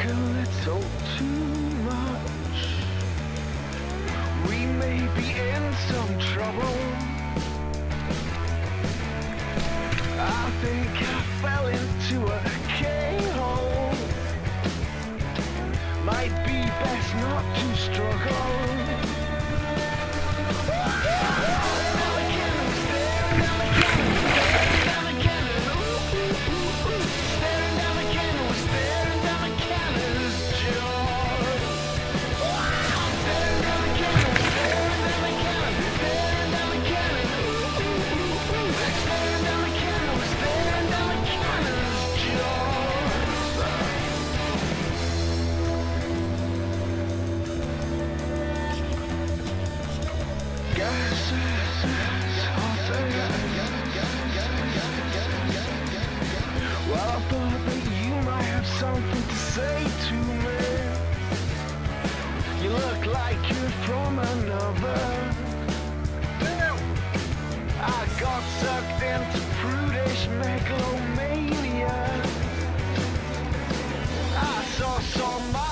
a little too much. We may be in some trouble. I think I fell into a K-hole. Might be best not to struggle. Well, I thought that you might have something to say to me. You look like you're from another. I got sucked into prudish megalomania. I saw some